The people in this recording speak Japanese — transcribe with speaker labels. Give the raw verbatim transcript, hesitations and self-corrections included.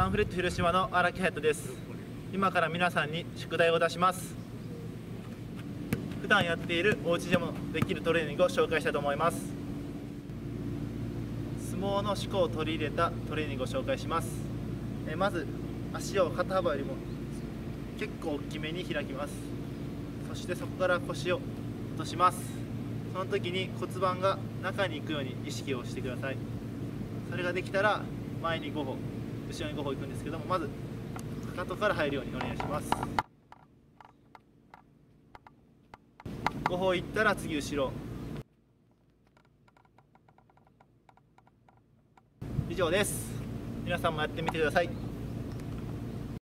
Speaker 1: サンフレット広島の荒木隼人です。今から皆さんに宿題を出します。普段やっているお家でもできるトレーニングを紹介したいと思います。相撲の四股を取り入れたトレーニングを紹介します。えまず足を肩幅よりも結構大きめに開きます。そしてそこから腰を落とします。その時に骨盤が中に行くように意識をしてください。それができたら前にごほ、後ろにごほ行くんですけども、まずかかとから入るようにお願いします。ごほ行ったら次後ろ。以上です。皆さんもやってみてください。